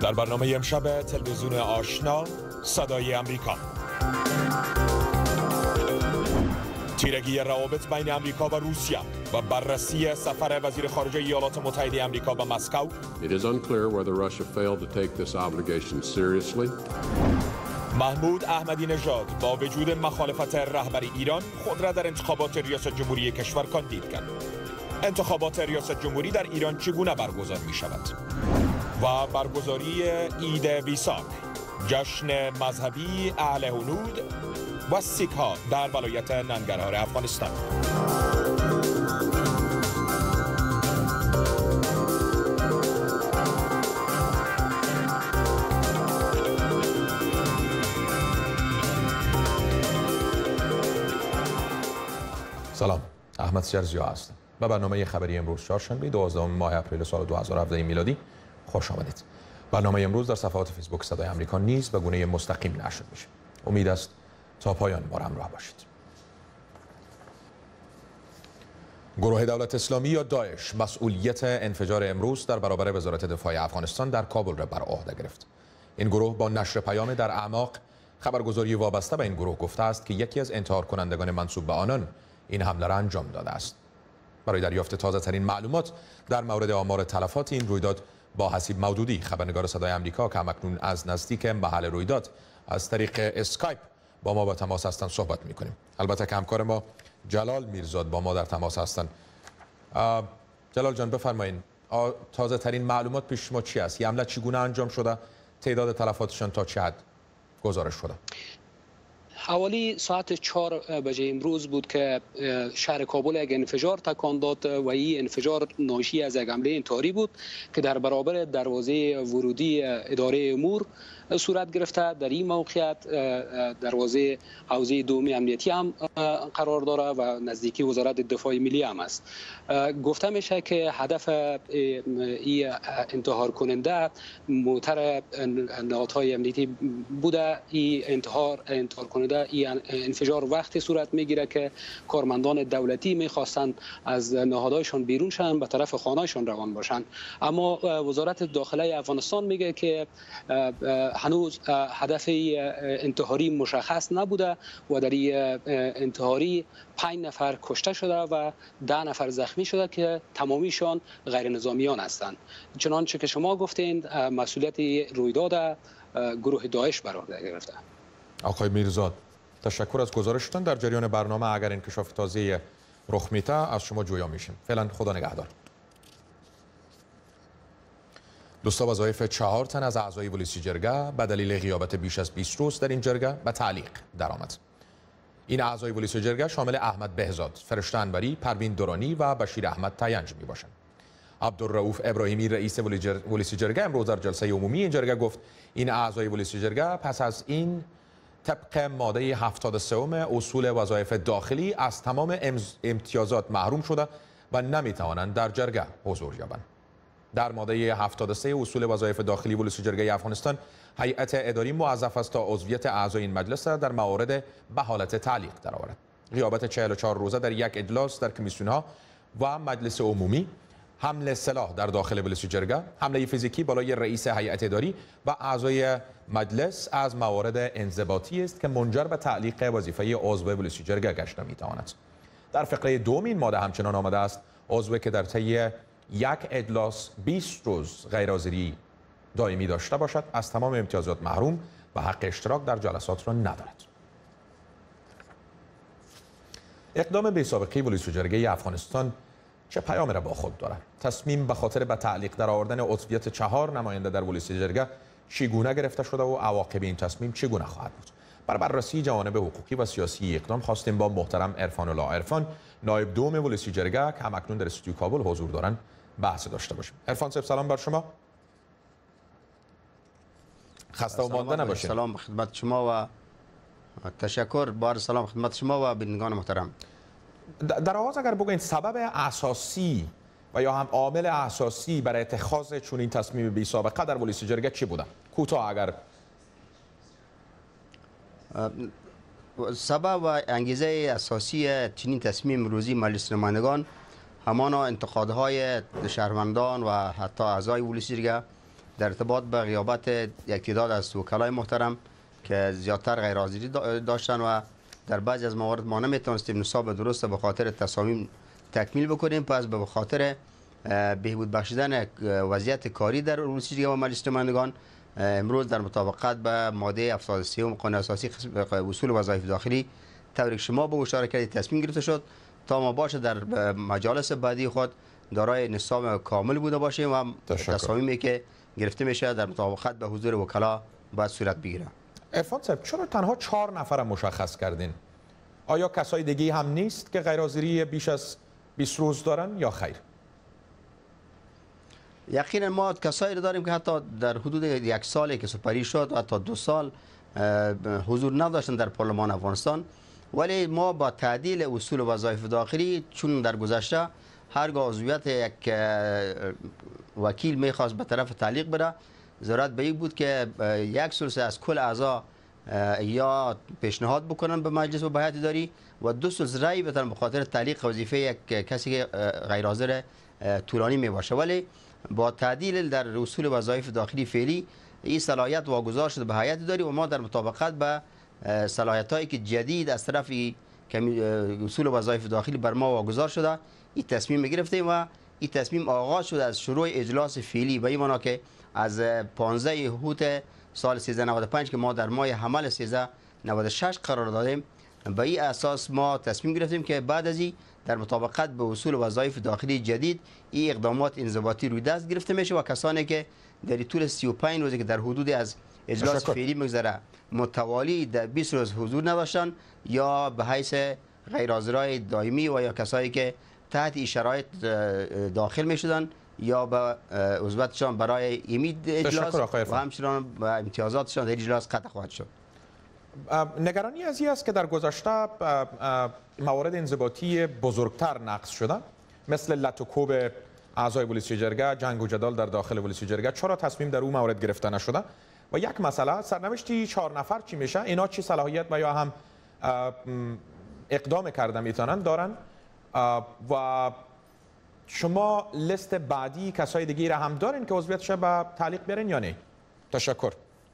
در برنامه امشب تلویزیون آشنا صدای امریکا، تیرگی روابط بین امریکا و روسیه و بررسی سفر وزیر خارجه ایالات متحده امریکا به مسکو. It is unclear whether Russia failed to take this obligation seriously. محمود احمدی نژاد با وجود مخالفت رهبر ایران خود را در انتخابات ریاست جمهوری کشور کاندید کرد. انتخابات ریاست جمهوری در ایران چگونه برگزار می شود؟ و برگزاری عید ویساک، جشن مذهبی اهل هنود و سیک ها در ولایت ننگرهار افغانستان. سلام، احمد سیارزیا هستم و برنامه خبری امروز چهارشنبه 12 ماه اپریل سال 2017 میلادی خوش آمدید. برنامه امروز در صفحات فیسبوک صدای آمریکا نیز به گونه مستقیم نشر میشه. امید است تا پایان ما همراه باشید. گروه دولت اسلامی یا داعش مسئولیت انفجار امروز در برابر وزارت دفاع افغانستان در کابل را بر عهده گرفت. این گروه با نشر پیام در اعماق خبرگزاری وابسته به این گروه گفته است که یکی از انتحار کنندگان منسوب به آنان این حمله را انجام داده است. برای دریافت تازه ترین معلومات در مورد آمار تلفات این رویداد با حسیب مودودی، خبرنگار صدای آمریکا که همکنون از نزدیک محل رویداد از طریق اسکایپ با ما به تماس هستند صحبت می‌کنیم. البته که همکار ما جلال میرزاد با ما در تماس هستند. جلال جان بفرمایید، تازه ترین معلومات پیش شما چی است؟ حمله چگونه انجام شده؟ تعداد تلفاتشان تا چه حد گزارش شده؟ حوالی ساعت 4 بجه امروز بود که شهر کابل یک انفجار تکان داد و این انفجار ناشی از یک حمله انتحاری بود که در برابر دروازه ورودی اداره امور صورت گرفته. در این موقعیت دروازه حوزه دومی امنیتی هم قرار داره و نزدیکی وزارت دفاع ملی هم است. گفته میشه که هدف این انتحار کننده موتر نهادهای امنیتی بوده. این انتحار کننده این انفجار وقتی صورت میگیره که کارمندان دولتی میخواستند از نهادهایشان بیرون شن به طرف خانهایشان روان باشند، اما وزارت داخله افغانستان میگه که هنوز هدف انتحاری مشخص نبوده و در این انتحاری 5 نفر کشته شده و 10 نفر زخمی شده که تمامیشان غیر نظامیان هستند. چنانچه که شما گفتین مسئولیت رویداد گروه داعش بر عهده گرفته. آقای میرزاد، تشکر از گزارشتان. در جریان برنامه اگر انکشاف تازه رخ میده از شما جویا میشیم. فعلا خدا نگهدار. دوستا، وظایف 4 تن از اعضای پلیس جرگه به دلیل غیابت بیش از 20 روز در این جرگه به تعلیق درآمد. این اعضای پلیس جرگه شامل احمد بهزاد، فرشته انوری، پروین دورانی و بشیر احمد تینج می باشند. عبدالرؤوف ابراهیمی رئیس پلیس جرگه امروز در جلسه عمومی این جرگه گفت این اعضای پلیس جرگه پس از این طبق ماده 73 اصول وظایف داخلی از تمام امتیازات محروم شده و نمی توانند در جرگه حضور یابند. در ماده 73 اصول وظایف داخلی پلیس جرگه افغانستان هیئت اداری موظف است تا عضویت اعضای این مجلس را در موارد به حالت تعلیق درآورد. غیابت 44 روزه در یک اجلاس در کمیسیون‌ها و مجلس عمومی، حمل سلاح در داخل پلیس جرگه، حمله فیزیکی بالای رئیس هیئت اداری و اعضای مجلس از موارد انضباطی است که منجر به تعلیق وظیفه عضو پلیس جرگه گشته می‌تواند. در فقره دوم این ماده همچنان آمده است عضوی که در طی یک اجلاس 20 روز غیرحاضری دائمی داشته باشد از تمام امتیازات محروم و حق اشتراک در جلسات را ندارد. اقدام بی سابقه پلیس جرگه افغانستان چه پیامی را با خود دارد؟ تصمیم به خاطر به تعلیق درآوردن عضویت 4 نماینده در پلیس جرگه چگونه گرفته شده و عواقب این تصمیم چگونه خواهد بود؟ برای بررسی جوانب حقوقی و سیاسی اقدام خواستیم با محترم عرفان الله عرفان، نایب دوم پلیس جرگه که همکنون در استودیو کابل حضور دارند بحث داشته باشیم. عرفان صاحب سلام بر شما. خسته و مانده نباشید. سلام خدمت شما و تشکر. بار سلام خدمت شما و بینندگان محترم. در آغاز اگر بگویید سبب اساسی و یا هم عامل اساسی برای اتخاذ چنین تصمیم بی سابقه در پلیس جرگه چی بوده؟ کوتاه اگر سبب و انگیزه اساسی چنین تصمیم روزی مجلس نمایندگان همانا انتقادهای شهروندان و حتی اعضای پلیس جرگه در ارتباط به غیابت یک تعداد از وکلای محترم که زیادتر غیر حاضری داشتن و در بعضی از موارد ما نمیتونستیم نصاب درست به خاطر تصامیم تکمیل بکنیم. پس به خاطر بهبود بخشیدن وضعیت کاری در روسیه جرگه و مجلس نمایندگان امروز در مطابقت به ماده 73 قانون اساسی اصول وظایف داخلی طوری که شما به اشاره کردید تصمیم گرفته شد تا ما باشه در مجالس بعدی خود دارای نصاب کامل بوده باشیم و تصامیمی که گرفته میشه در مطابقت به حضور وکلا باید صورت بگیره. عرفان صاحب چرا تنها 4 نفر مشخص کردین؟ آیا کسای دیگه هم نیست که غیر حاضری بیش از 20 روز دارن یا خیر؟ یقینا ما کسایی رو داریم که حتی در حدود 1 سالی که سپری شد حتی 2 سال حضور نداشتن در پارلمان افغانستان، ولی ما با تعدیل اصول وظایف داخلی چون در گذشته هرگاه عضویت یک وکیل میخواست به طرف تعلیق بره ضرورت به این بود که 1/3 از کل اعضا یا پیشنهاد بکنن به مجلس و به هیئت اداری و 2/3 رأی بدن به خاطر تعلیق وظیفه یک کسی که غیر حاضر طولانی می باشه. ولی با تعدیل در اصول وظایف داخلی فعلی این صلاحیت واگذار شده به هیئت اداری و ما در مطابقت به صلاحیت‌هایی که جدید از طرف اصول وظایف داخلی بر ما واگذار شده این تصمیم گرفتیم و این تصمیم آغاز شده از شروع اجلاس فعلی به این معنا که از 15 هوت سال 1395 که ما در ماه حمل 1396 قرار دادیم به این اساس ما تصمیم گرفتیم که بعد از این در مطابقت به اصول وظایف داخلی جدید این اقدامات انضباطی روی دست گرفته میشه و کسانی که در طول 35 روزی که در حدود از اجلاس فعلی مگذره متوالی در 20 روز حضور نداشتن یا به حیث غیر حاضرای دائمی و یا کسایی که تحت این شرایط داخل میشدن یا به عضویتشان برای امید اجلاس و همچنان به امتیازاتشان در اجلاس قطع خواهد شد. نگرانی از این است که در گذشته موارد انضباطی بزرگتر نقض شده مثل لط و کوب اعضای ولسی جرگه، جنگ و جدال در داخل ولسی جرگه، چرا تصمیم در اون مورد گرفته نشده؟ و یک مسئله سرنوشتی 4 نفر چی میشه؟ اینا چی صلاحیت و یا هم اقدام کرده میتونن دارن و شما لیست بعدی کسای دیگه را هم دارین که عضویتش به تعلیق بیارین یا نه؟ تشکر.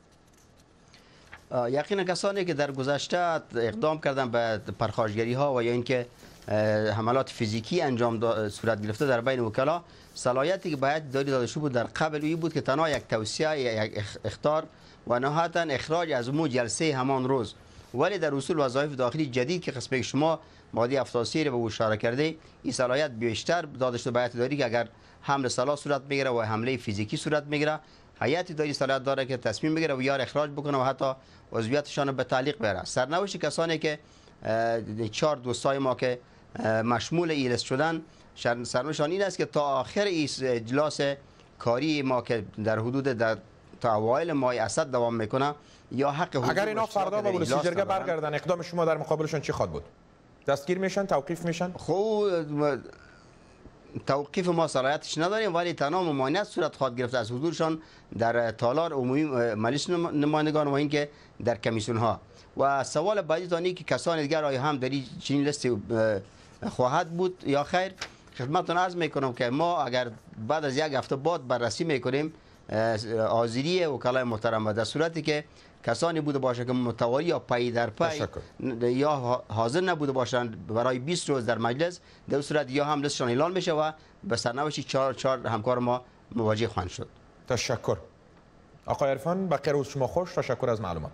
یقینا کسانی که در گذشته اقدام کردن به پرخاشگری ها و یا اینکه حملات فیزیکی انجام صورت گرفته در بین وکلا صلاحیتی که باید داده شده بود در قبل این بود که تنها یک توصیه یک اخطار و نهایتا اخراج از مو جلسه همان روز. ولی در اصول وظایف داخلی جدید که قسمت شما ماده 73 رو به اشاره کرده این صلاحیت بیشتر داده شده به هیئت اداری که اگر حمله سلاح صورت میگیره و حمله فیزیکی صورت میگیره هیئت اداری صلاحیت داره که تصمیم بگیره و یا اخراج بکنه و حتی عضویتشان به تعلیق بره. سرنوشت کسانی که 4 دوستای ما که مشمول این لیست شدن سرنوشتشان این است که تا آخر این اجلاس کاری ما که در حدود در تا اوایل ماه اسد دوام میکنه یا حق حضور اگر اینا فردا به ولسی جرگه برگردن اقدام شما در مقابلشون چی خواهد بود؟ دستگیر میشن، توقیف میشن؟ خب توقیف ما صلاحیتش نداریم ولی تنها ممانعت صورت خواهد گرفت از حضورشان در تالار عمومی مجلس نمایندگان و اینکه در کمیسیون ها. و سوال بعدی تانی که کسان دیگر آیا هم در این چنین لیست خواهد بود یا خیر، خدمتتون عرض میکنم که ما اگر بعد از 1 هفته بعد بررسی میکنیم حاضری وکلای محترم و در صورتی که کسانی بوده باشه که متوالی یا پای در پای یا حاضر نبوده باشند برای 20 روز در مجلس در صورت یا هم لیستشان اعلان میشه و به سرنوشت 4 همکار ما مواجه خواهند شد. تشکر. آقای عرفان بقیه روز شما خوش. تشکر از معلومات.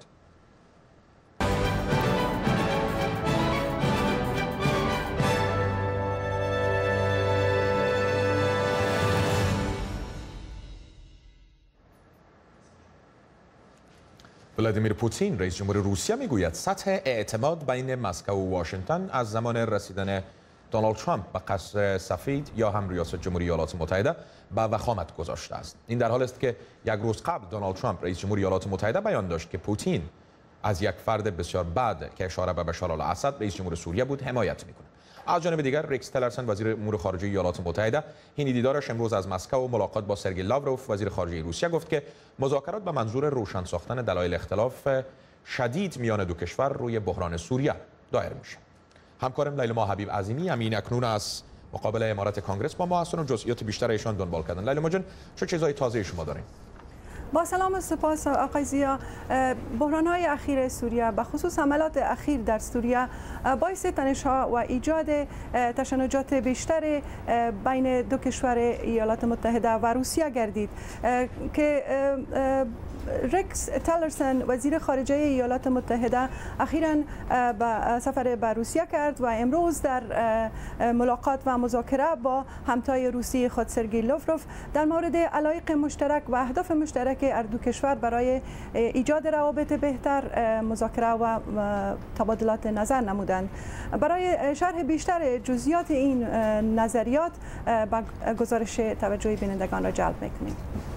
ولادیمیر پوتین رئیس جمهور روسیه میگوید سطح اعتماد بین مسکو و واشنگتن از زمان رسیدن دونالد ترامپ به قصر سفید یا هم ریاست جمهوری ایالات متحده به وخامت گذاشته است. این در حالی است که 1 روز قبل دونالد ترامپ رئیس جمهوری ایالات متحده بیان داشت که پوتین از یک فرد بسیار بد که اشاره به بشار الاسد رئیس جمهور سوریه بود حمایت میکنه. از جانب دیگر ریکس تلرسن وزیر امور خارجه ایالات متحده این دیدارش امروز از مسکو و ملاقات با سرگئی لاوروف وزیر خارجه روسیه گفت که مذاکرات به منظور روشن ساختن دلایل اختلاف شدید میان دو کشور روی بحران سوریه دایر میشه. همکارم لیلا حبیب عظیمی همین اکنون از مقابله امارت کانگرس با ما هستن و جزئیات بیشتر ایشان دنبال کردن. لیلا جان چه چیزای تازه شما دارین؟ با سلام و سپاس آقای زیا. بحران‌های اخیر سوریه به خصوص حملات اخیر در سوریه باعث تنش‌ها و ایجاد تشنجات بیشتر بین دو کشور ایالات متحده و روسیه گردید که رکس تالرسن وزیر خارجه ایالات متحده اخیراً به سفر به روسیه کرد و امروز در ملاقات و مذاکره با همتای روسی خود سرگئی لاوروف در مورد علایق مشترک و اهداف مشترک هر دو کشور برای ایجاد روابط بهتر مذاکره و تبادلات نظر نمودند. برای شرح بیشتر جزئیات این نظریات با گزارش توجه بینندگان را جلب می‌کنیم.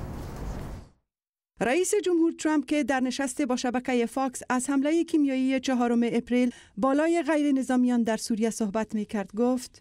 رئیس جمهور ترامپ که در نشست با شبکه فاکس از حمله کیمیایی 4 اپریل بالای غیر نظامیان در سوریه صحبت می‌کرد گفت: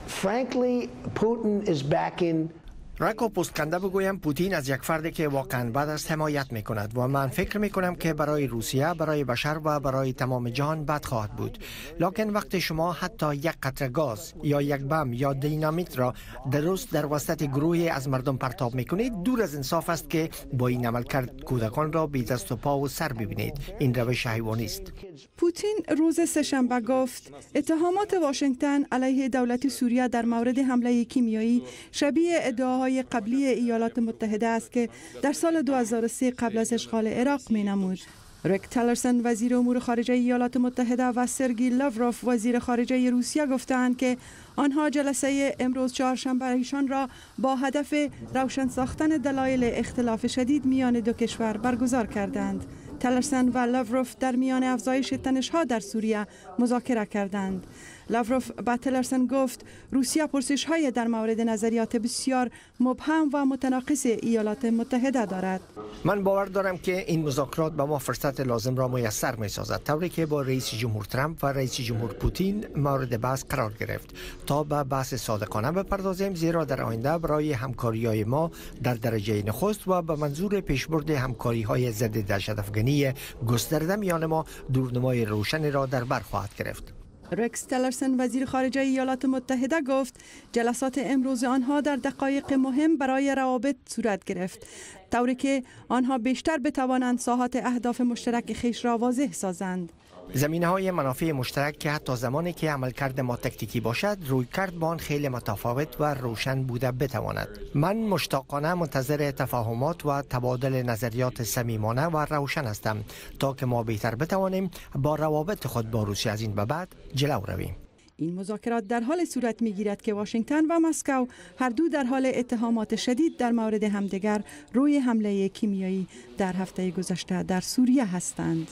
رک و پوستکنده بگویم پوتین از یک فردی که واقعا بد است حمایت می کند و من فکر می کنم که برای روسیه، برای بشر و برای تمام جهان بد خواهد بود. لکن وقتی شما حتی یک قطره گاز یا یک بم یا دینامیت را درست در وسط گروهی از مردم پرتاب می کنید، دور از انصاف است که با این عملکرد کودکان را بی دست و پا و سر ببینید. این روش حیوانی است. پوتین روز سه‌شنبه گفت اتهامات واشنگتن علیه دولت سوریه در مورد حمله کیمیایی شبیه ادعاهای قبلی ایالات متحده است که در سال 2003 قبل از اشغال عراق می‌نمود. رک تالرسن وزیر امور خارجه ایالات متحده و سرگئی لاوروف وزیر خارجه روسیه گفتند که آنها جلسه امروز چهارشنبه ایشان را با هدف روشن ساختن دلایل اختلاف شدید میان دو کشور برگزار کردند. تالرسن و لاوروف در میان افزایش تنش‌ها در سوریه مذاکره کردند. لاوروف به تالرسن گفت روسیه پرسش‌های در مورد نظریات بسیار مبهم و متناقض ایالات متحده دارد. من باور دارم که این مذاکرات به ما فرصت لازم را میسر می‌سازد، طوری که با رئیس جمهور ترامپ و رئیس جمهور پوتین مورد بحث قرار گرفت تا به بحث صادقانه بپردازیم، زیرا در آینده برای همکاری‌های ما در درجه نخست و به منظور پیشبرد همکاری‌های ضد دهشت‌افکنی گسترده میان ما دورنمای روشنی را در بر خواهد گرفت. رکس تالرسن وزیر خارجه ایالات متحده گفت جلسات امروز آنها در دقایق مهم برای روابط صورت گرفت، طوری که آنها بیشتر بتوانند ساحات اهداف مشترک خویش را واضح سازند. زمینه‌های منافع مشترک که حتی زمانی که عملکرد ما تکتیکی باشد، رویکرد با آن خیلی متفاوت و روشن بوده بتواند. من مشتاقانه منتظر تفاهمات و تبادل نظریات صمیمانه و روشن هستم تا که ما بهتر بتوانیم با روابط خود با روسیه از این به بعد جلو رویم. این مذاکرات در حال صورت می‌گیرد که واشنگتن و مسکو هر دو در حال اتهامات شدید در مورد همدیگر روی حمله کیمیایی در هفته گذشته در سوریه هستند.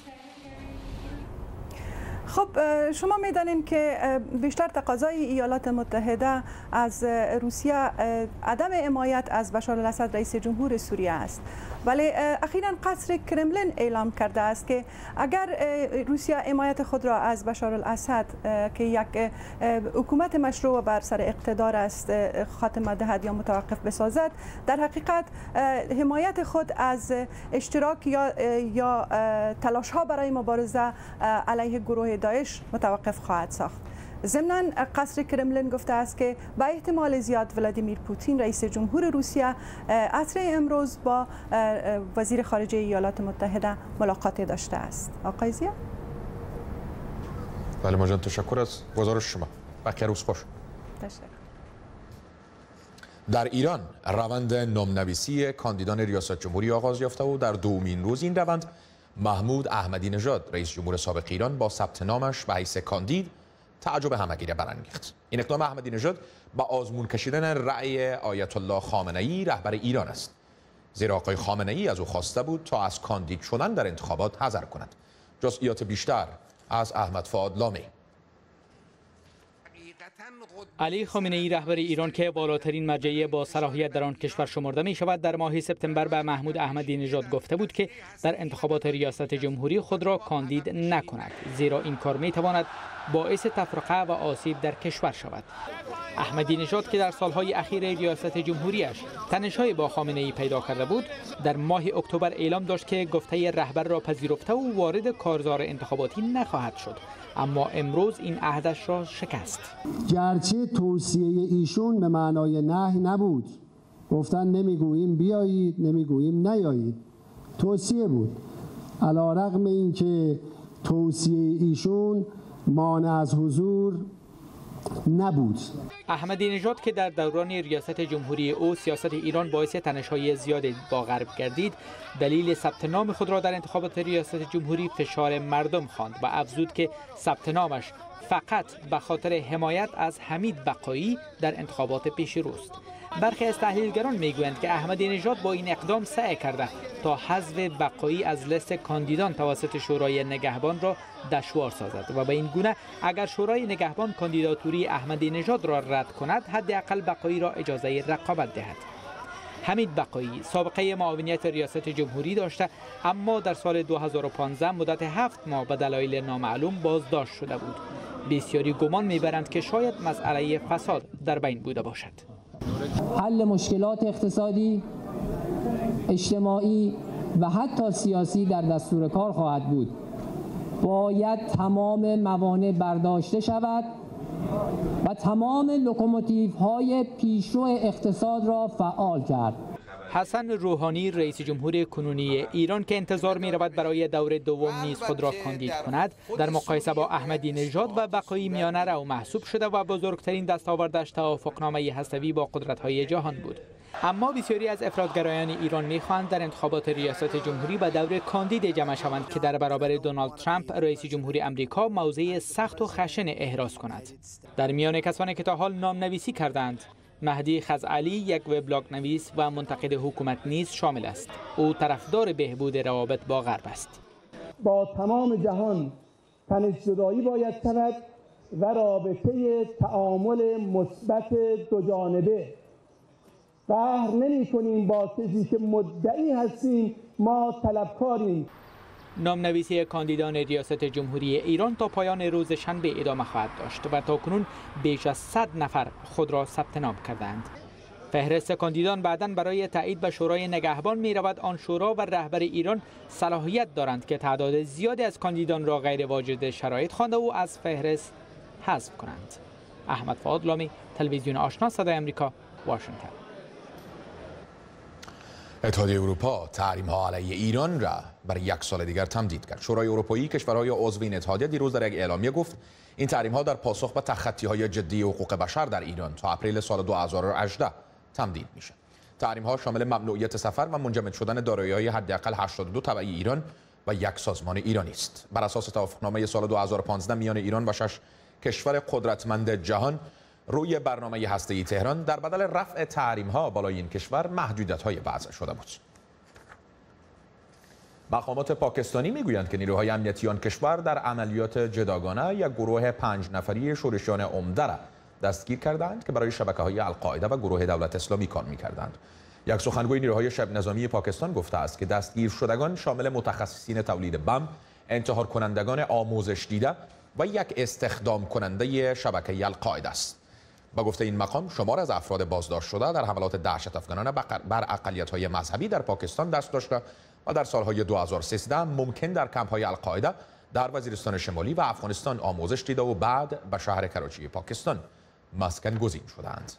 خب شما می‌دانید که بیشتر تقاضای ایالات متحده از روسیه عدم حمایت از بشار الاسد رئیس جمهور سوریه است، ولی اخیراً قصر کرملین اعلام کرده است که اگر روسیه حمایت خود را از بشار الاسد که یک حکومت مشروع بر سر اقتدار است خاتمه دهد یا متوقف بسازد، در حقیقت حمایت خود از اشتراک یا تلاش ها برای مبارزه علیه گروه داعش متوقف خواهد ساخت. ضمناً قصر کرملین گفته است که با احتمال زیاد ولادیمیر پوتین رئیس جمهور روسیه عصر امروز با وزیر خارجه ایالات متحده ملاقات داشته است. آقای زیا؟ بله ماجان، تشکر از گزارش شما. بخیر روز خوش. تشکر. در ایران روند نام‌نویسی کاندیدان ریاست جمهوری آغاز یافته و در دومین روز این روند محمود احمدی نژاد رئیس جمهور سابق ایران با ثبت نامش به حیث کاندید تعجب همگی را برانگیخت. این اقدام احمدی نژاد با آزمون کشیدن رأی آیت الله خامنه‌ای رهبر ایران است، زیرا آقای خامنه‌ای از او خواسته بود تا از کاندید شدن در انتخابات حذر کند. جزئیات بیشتر از احمد فؤاد لامی. علی خامنه‌ای رهبر ایران که بالاترین مرجع با صلاحیت در آن کشور شمرده می شود، در ماه سپتامبر به محمود احمدی نژاد گفته بود که در انتخابات ریاست جمهوری خود را کاندید نکند، زیرا این کار می تواند باعث تفرقه و آسیب در کشور شود. احمدی نژاد که در سالهای اخیر ریاست جمهوریش تنش‌های با خامنه‌ای پیدا کرده بود، در ماه اکتبر اعلام داشت که گفته رهبر را پذیرفته و وارد کارزار انتخاباتی نخواهد شد، اما امروز این عهدش را شکست. گرچه توصیه ایشون به معنای نهی نبود، گفتن نمیگوییم بیایید، نمیگوییم نیایید، توصیه بود. علیرغم اینکه توصیه ایشون مانع از حضور نبود. احمدی نژاد که در دوران ریاست جمهوری او سیاست ایران باعث تنش‌های زیادی با غرب گردید، دلیل ثبت نام خود را در انتخابات ریاست جمهوری فشار مردم خواند و افزود که ثبت نامش فقط به خاطر حمایت از حمید بقایی در انتخابات پیش روست. برخی از تحلیلگران میگویند که احمدی نژاد با این اقدام سعی کرده تا حذف بقایی از لیست کاندیدان توسط شورای نگهبان را دشوار سازد و به این گونه اگر شورای نگهبان کاندیداتوری احمدی نژاد را رد کند، حداقل بقایی را اجازه رقابت دهد. حمید بقایی سابقه معاونیت ریاست جمهوری داشته، اما در سال 2015 مدت 7 ماه به دلایل نامعلوم بازداشت شده بود. بسیاری گمان میبرند که شاید مسئله فساد در بین بوده باشد. حل مشکلات اقتصادی، اجتماعی و حتی سیاسی در دستور کار خواهد بود. باید تمام موانع برداشته شود و تمام لوکوموتیوهای پیشرو اقتصاد را فعال کرد. حسن روحانی رئیس جمهور کنونی ایران که انتظار می رود برای دور دوم نیز خود را کاندید کند، در مقایسه با احمدی نژاد و بقایی میانه رو محسوب شده و بزرگترین دستاوردش توافقنامه هسته‌ای با قدرت‌های جهان بود. اما بسیاری از افراطگرایان ایران می‌خواهند در انتخابات ریاست جمهوری به دور کاندید جمع شوند که در برابر دونالد ترامپ رئیس جمهوری آمریکا موضع سخت و خشن احراز کند. در میان کسانی که تا حال نام‌نویسی کردند، مهدی خزعلی، یک وبلاگ نویس و منتقد حکومت نیز شامل است. او طرفدار بهبود روابط با غرب است. با تمام جهان تنش‌زدایی باید شود و رابطه تعامل مثبت دو جانبه. قهر نمی‌کنیم با کسی که مدعی هستیم ما طلبکاریم. نام‌نویسی کاندیدان ریاست جمهوری ایران تا پایان روز شنبه ادامه خواهد داشت و تاکنون بیش از 100 نفر خود را ثبت نام کردند. فهرست کاندیدان بعداً برای تایید به شورای نگهبان می رود. آن شورا و رهبر ایران صلاحیت دارند که تعداد زیادی از کاندیدان را غیر واجد شرایط خوانده و از فهرست حذف کنند. احمد فؤاد لامی، تلویزیون آشنا، صدای آمریکا، واشنگتن. اتحادیه اروپا تحریم‌ها علیه ایران را برای 1 سال دیگر تمدید کرد. شورای اروپایی کشورهای عضو این اتحادیه دیروز در یک اعلامیه گفت این تحریم‌ها در پاسخ به تخطی‌های جدی حقوق بشر در ایران تا اپریل سال 2018 تمدید میشه. تحریم‌ها شامل ممنوعیت سفر و منجمد شدن دارایی‌های حداقل 82 تبعی ایران و یک سازمان ایرانی است. بر اساس توافقنامه سال 2015 میان ایران و 6 کشور قدرتمند جهان روی برنامه هسته‌ای تهران در بدل رفع تحریم‌ها بالای این کشور محدودیت‌های وضع شده بود. مقامات پاکستانی میگویند که نیروهای امنیتی آن کشور در عملیات جداگانه یک گروه 5 نفری شورشیان عمده را دستگیر کردند که برای شبکه‌های القاعده و گروه دولت اسلامی کار می‌کردند. یک سخنگوی نیروهای شبه نظامی پاکستان گفته است که دستگیر شدگان شامل متخصصین تولید بم، انتحار کنندگان آموزش دیده و یک استخدام کننده شبکه القاعده است. با گفته این مقام شمار از افراد بازداشت شده در حملات دهشت افغانانه بر اقلیت‌های مذهبی در پاکستان دست داشته و در سالهای 2013 ممکن در کمپ‌های القاعده در وزیرستان شمالی و افغانستان آموزش دیده و بعد به شهر کراچی پاکستان مسکن گزین شدند.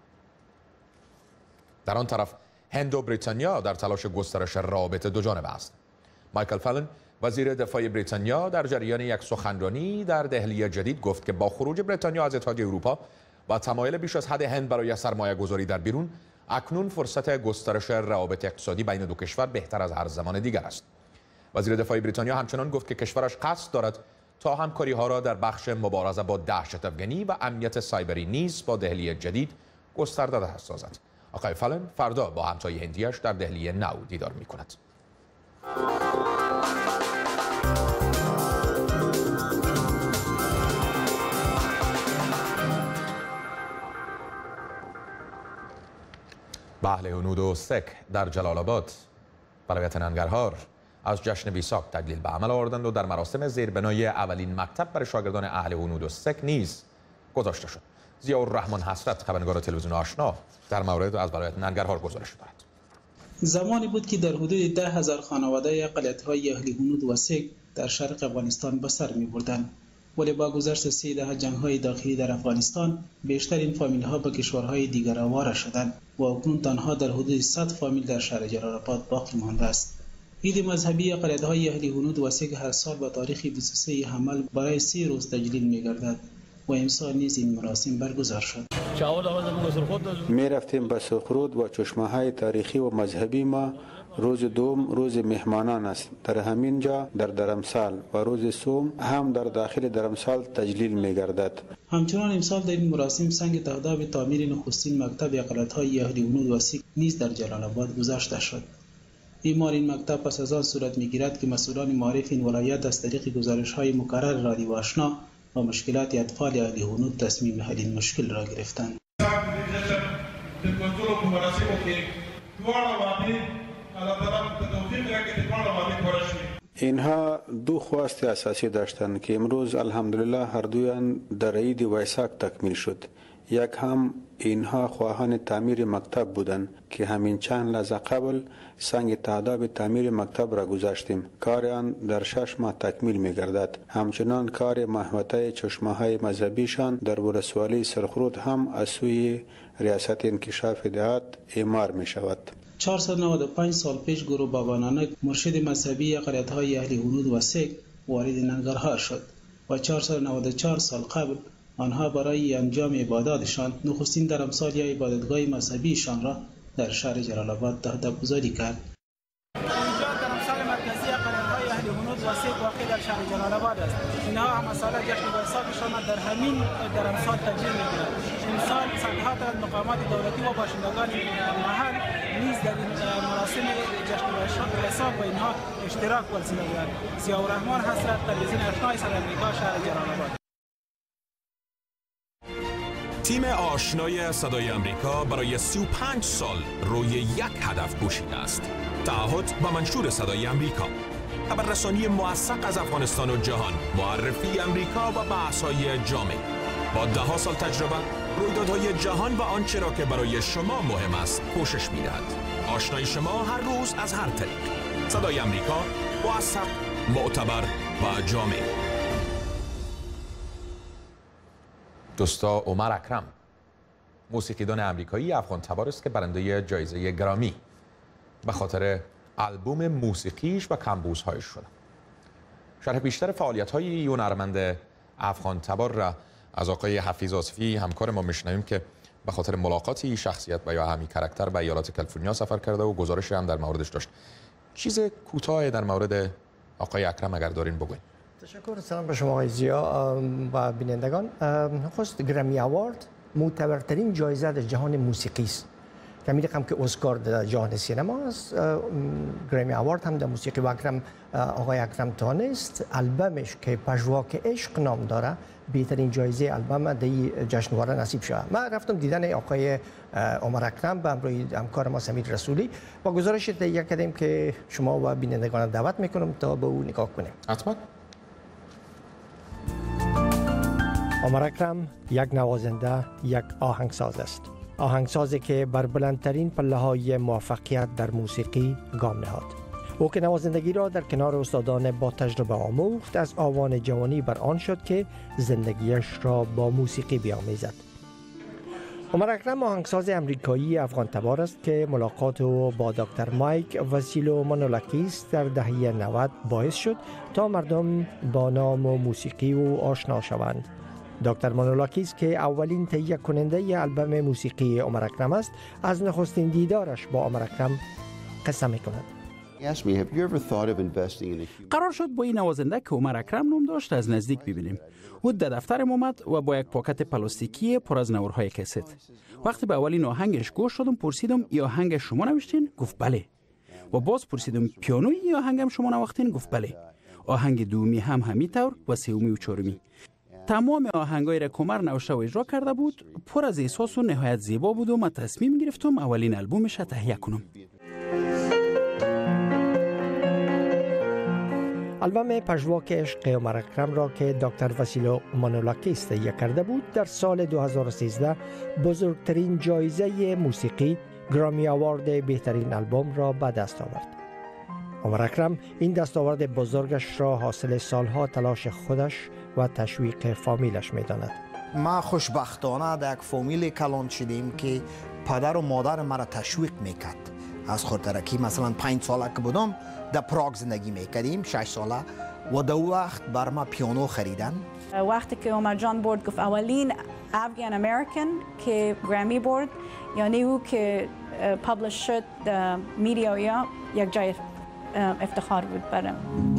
در آن طرف هند و بریتانیا در تلاش گسترش روابط دوجانبه است. مایکل فالن وزیر دفاع بریتانیا در جریان یک سخنرانی در دهلی جدید گفت که با خروج بریتانیا از اتحادیه اروپا و تمایل بیش از حد هند برای سرمایه گذاری در بیرون، اکنون فرصت گسترش روابط اقتصادی بین دو کشور بهتر از هر زمان دیگر است. وزیر دفاع بریتانیا همچنان گفت که کشورش قصد دارد تا همکاری ها را در بخش مبارزه با دهشت افغانی و امنیت سایبری نیز با دهلی جدید گسترده سازد. آقای فالن فردا با همتای هندیش در دهلی نو دیدار می کند. به اهل هنود و سک در جلال آباد ولایت ننگرهار از جشن ویساک تجلیل به عمل آوردند و در مراسم زیربنای اولین مکتب برای شاگردان اهل هنود و سک نیز گذاشته شد. ضیاءالرحمن حسرت خبرنگار تلویزیون آشنا در مورد از ولایت ننگرهار گزارش دارد. زمانی بود که در حدود 10,000 خانواده اقلیت‌های اهل هنود و سک در شرق افغانستان به سر می‌بردند. ولی با گذشت 3 دهه جنگ‌های داخلی در افغانستان بیشتر این فامیل‌ها به کشورهای دیگر آواره شدند و اکنون تنها در حدود 100 فامیل در شهر جلال آباد باقی مانده است. عید مذهبی اقلیت‌های اهل هنود و سیک هر سال با تاریخ 23 حمل برای 3 روز تجلیل می‌گردد و امسال نیز این مراسم برگزار شد. می رفتیم به سخرود و چشمه‌های تاریخی و مذهبی ما. روز دوم روز مهمانان است. در همین جا در درمسال و روز سوم هم در داخل درمسال تجلیل می گردد. همچنان امسال در این مراسم سنگ تهداب تعمیر نخستین مکتب اقلیت‌های اهل هنود و سیک نیز در جلال آباد گذاشته شد. این مکتب پس از آن صورت می‌گیرد که مسئولان معارف این ولایت از طریق گزارش‌های مکرر رادیو آشنا و مشکلات اطفال اهل هنود تصمیم حل این مشکل را گرفتند. اینها دو خواست اساسی داشتند که امروز الحمدلله هر دویان در عید ویساک تکمیل شد. یک هم اینها خواهان تعمیر مکتب بودند که همین چند لحظه قبل سنگ تهداب تعمیر مکتب را گذاشتیم. کار آن در 6 ماه تکمیل می گردد. همچنان کار محوطه چشمه های مذهبیشان در ولسوالی سرخرود هم از سوی ریاست انکشاف دهات اعمار می شود. 495 سال پیش گرو بابا نانک مرشد مذهبی اقلیت‌های اهل هنود و سیک وارد ننگرهار شد و 494 سال قبل آنها برای انجام عباداتشان نخستین درمسال یا عبادتگاه مذهبیشان را در شهر جلال آباد تهداب‌گذاری کرد. اینجا درمسال مرکزی اقلیت‌های اهل هنود و سیک واقع در شهر جلال آباد است. اینها هم مسائل جشن ویساکشان در همین درمسال تجلیل می‌گیرند. امسال صدها تا مقامات دولتی و باشندگان محل نیز در این مراسم جشن ویساک و اینها اشتراک ورزیدند. ضیاءالرحمن حسرت، تلویزیون آشنای صدای آمریکا، شهر جلال آباد. تیم آشنای صدای آمریکا برای 35 سال روی یک هدف کوشیده است: تعهد با منشور صدای آمریکا، خبررسانی موثق از افغانستان و جهان، معرفی آمریکا و بحث‌های جامع. با 10 سال تجربه، رویدادهای جهان و آنچه را که برای شما مهم است کوشش می‌دهد. آشنای شما هر روز از هر طریق. صدای آمریکا، موثق، معتبر و جامع. دوستا عمر اکرم موسیقیدان آمریکایی افغان تبار است که برنده جایزه گرامی به خاطر آلبوم موسیقیش و کمبوزهایش شده. شرح بیشتر فعالیت‌های این هنرمند افغان تبار را از آقای حفیظ آصفی همکار ما میشنویم که به خاطر ملاقاتی شخصیت و یا همی کاراکتر به ایالات کالیفرنیا سفر کرده و گزارشی هم در موردش داشت. چیز کوتاه در مورد آقای اکرم اگر دارین بگوین. تشکر. سلام به شما آقای ضیا و بینندگان. نخست گرمی اوارد معتبرترین جایزه در جهان موسیقی است. همین رقم که اسکار در جهان سینما است، گرمی اوارد هم در موسیقی و آقای اکرم تانست البمش که پژواک عشق نام داره بهترین جایزه البم در جشنواره نصیب شد. من رفتم دیدن آقای عمر اکرم به همراه همکار ما سمیر رسولی و گزارش تهیه کردیم که شما و بینندگان دعوت میکنم تا به او نگاه کنیم. حتما. عمر اکرم یک نوازنده، یک آهنگساز است. آهنگسازی که بر بلندترین پله‌های موفقیت در موسیقی گام نهاد. او که نوازندگی را در کنار استادان با تجربه آموخت، از آوان جوانی بر آن شد که زندگیش را با موسیقی بیامیزد. عمر اکرم آهنگساز امریکایی افغان تبار است که ملاقات او با دکتر مایک واسیلو مانولاکیس در دهه 90 باعث شد تا مردم با نام و موسیقی او آشنا شوند. دکتر مانولاکیس که اولین تهیه کننده البم موسیقی عمر اکرم است، از نخستین دیدارش با عمر اکرم قصه می‌کند. قرار شد با این نوازنده که عمر اکرم نام داشت از نزدیک ببینیم. او در دفترم اومد و با یک پاکت پلاستیکی پر از نوارهای کست. وقتی به اولین آهنگش گوش دادم پرسیدم ای آهنگ شما نوشتین؟ گفت بله. و باز پرسیدم پیانوی ای آهنگم شما نواختین؟ گفت بله. آهنگ دومی هم همینطور و سومی و چهارمی. تمام آهنگایی را که عمر نوشته و اجرا کرده بود پر از احساس و نهایت زیبا بود و من تصمیم گرفتم اولین البومش را تهیه کنم. البم پژواک عشق عمر اکرم را که دکتر واسیلو مانولاکیس تهیه کرده بود در سال 2013 بزرگترین جایزه موسیقی گرامی آوارد بهترین البوم را به دست آورد. عمر اکرم این دستاورد بزرگش را حاصل سالها تلاش خودش و تشویق فامیلش می‌داند. ما خوشبختانه در یک فامیل کلان شدیم که پدر و مادر مرا تشویق میکرد از خودترکی مثلا 5 ساله که بودم در پراگ زندگی میکردیم 6 ساله و در وقت بر ما پیانو خریدن. وقتی که عمر جان برد گفت اولین افغان امریکن که گرامی برد، یعنی او که پابلش شد میدیا یا یک جای افتخار بود برام.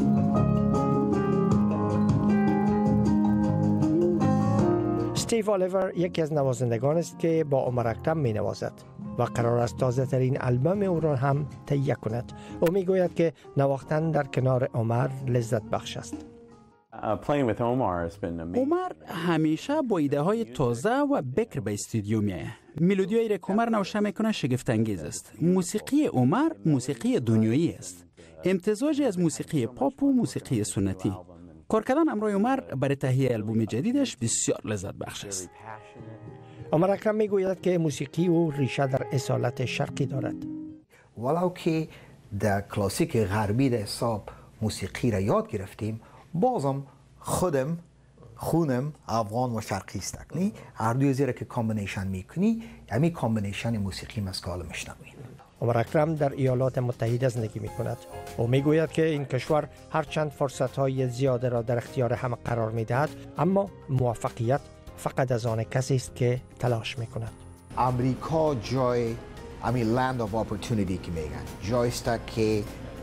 استیو الیور یکی از نوازندگان است که با عمر اکرم می نوازد و قرار است تازه ترین البم او را هم تهیه کند. او می گوید که نواختن در کنار عمر لذت بخش است. عمر همیشه با ایده های تازه و بکر به استودیو میآید. ملودیایی را که عمر نوشته میکنه شگفت انگیز است. موسیقی عمر موسیقی دنیایی است. امتزاجی از موسیقی پاپ و موسیقی سنتی. کار کردن همراه عمر برای تهیه آلبوم جدیدش بسیار لذت بخش است. عمر اکرم میگوید که موسیقی او ریشه در اصالت شرقی دارد. ولو که در کلاسیک غربی در حساب موسیقی را یاد گرفتیم، بازم خونم افغان و شرقی است. هر دوی زیرا که کامبینیشن میکنی، همین کامبینیشن موسیقی مسکال میشنویم. عمر اکرم در ایالات متحده زندگی می کند. او می گوید که این کشور هرچند فرصت های زیاده را در اختیار همه قرار می دهد، اما موفقیت فقط از آن کسی است که تلاش می کند. امریکا جای لند آف اپورتونیتی که میگن، جایی است که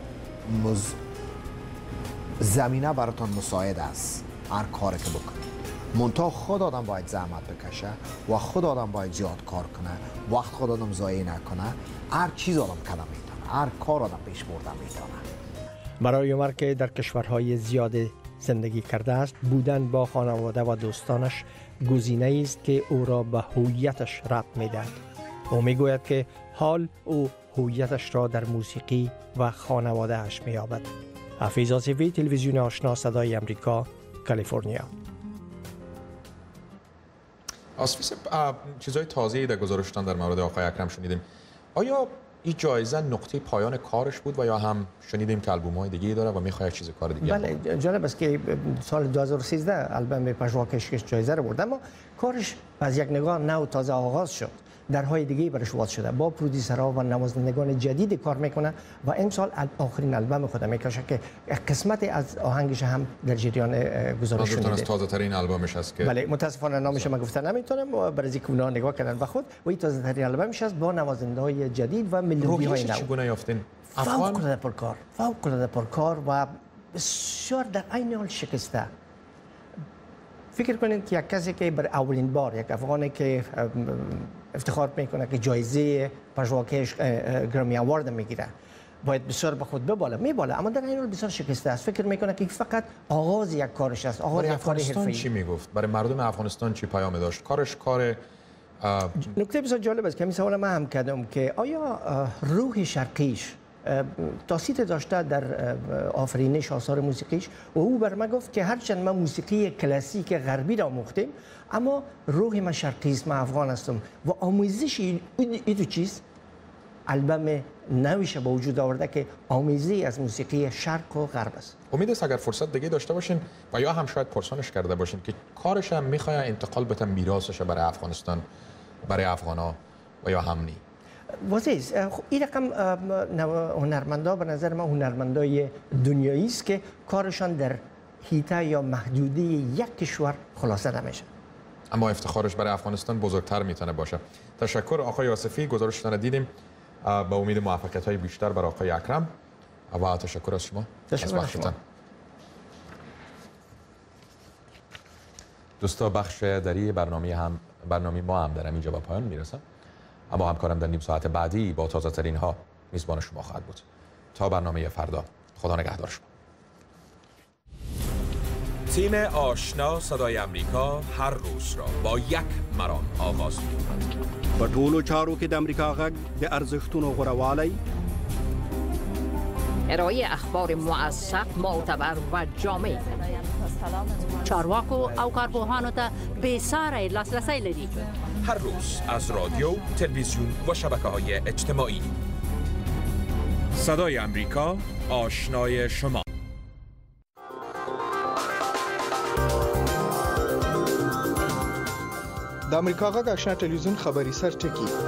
زمینه براتون مساعد است هر کاری که بکنید. منتها خود آدم باید زحمت بکشه و خود آدم باید زیاد کار کنه، وقت خود آدم ضایع نکنه. هر چیز آدم کردن میتونه، هر کار آدم پیش بردن میتونه. برای عمر که در کشورهای زیاد زندگی کرده است، بودن با خانواده و دوستانش گزینه‌ای است که او را به هویتش ربط میدهد. او میگوید که حال او هویتش را در موسیقی و خانواده اش مییابد. حفیظ آصفی، تلویزیون آشنا، صدای امریکا، کالیفرنیا. آصفی، چیزهای تازه‌ای در گزارشتان در مورد آقای اکرم شنیدیم. آیا این جایزه نقطه پایان کارش بود و یا هم شنیدیم که آلبوم‌های دیگه‌ای داره و می‌خواد چیز کار دیگه؟ بله، جالب است که سال 2013 آلبوم پژواکش جایزه رو برد، اما کارش از یک نگاه نو تازه آغاز شد. درهای دیگه برش وارد شده، با پرودوسرها و نوازندگان جدید کار میکنه و امسال آخرین آلبوم خود میکشه که قسمت از آهنگش هم در جریان گزارش شده. از تازه ترین آلبومش است که بله، متاسفانه نامش من گفتن نمیتونم، برای اینکه اونا نگاه کردن به خود و این تازه ترین آلبومش است با نوازنده‌های جدید و ملودی‌های نو. چگونه یافتین؟ فوق‌العاده پرکار و بسیار در عین حال شکسته. فکر کنید که یک کسی که بر اولین بار یک افغانی که افتخار میکنه که جایزه پژواکش گرامی اوارد میگیره، باید بسیار به خود میباله، اما در این حال بسیار شکسته است. فکر میکنه که فقط آغاز یک کارش است، آغاز یک کار حرفه‌ای. چی میگفت؟ برای مردم افغانستان چی پیام داشت؟ کارش کار نکته بسیار جالب است که همین سوال من هم کردم که آیا روح شرقیش تاثیر داشته در آفرینش آثار موسیقیش؟ و او بر من گفت که هرچند من موسیقی کلاسیک غربی را آموختم، اما روح من شرقی است، من افغان هستم و آموزش این دو چیز البم نویش با وجود آورده که آمیزی از موسیقی شرق و غرب است. امید است اگر فرصت دیگه داشته باشین و یا هم شاید پرسانش کرده باشین که کارش هم میخواد انتقال بده میراثش برای افغانستان، برای افغانا و یا هم نی. واضح است. این رقم هنرمندا به نظر من هنرمندای دنیایی است که کارشان در حیطه یا محدوده یک کشور خلاصه نمیشه، اما افتخارش برای افغانستان بزرگتر میتونه باشه. تشکر آقای آصفی، گزارشتان دیدیم. با امید موفقیت‌های بیشتر برای آقای اکرم و تشکر از شما. تشکر از شما. دوستا، بخش دری برنامه ما هم در اینجا به پایان میرسه، اما همکارم در نیم ساعت بعدی با تازه ترین ها میزبان شما خواهد بود. تا برنامه فردا، خدا نگهدار شما. تیم آشنا صدای امریکا هر روز را با یک مرام آغاز می‌کند. په ټولو چارو کې د امریکا غږ د ارزښتونو غوړوالی، ارائه اخبار موثق، معتبر و جامع، چارواکو او کارپوهانو ته بې ساری لاسرسی لري. هر روز از رادیو، تلویزیون و شبکه‌های اجتماعی. صدای امریکا، آشنای شما. د امریکا غږ آشنا ټلویزیون خبری سرټکی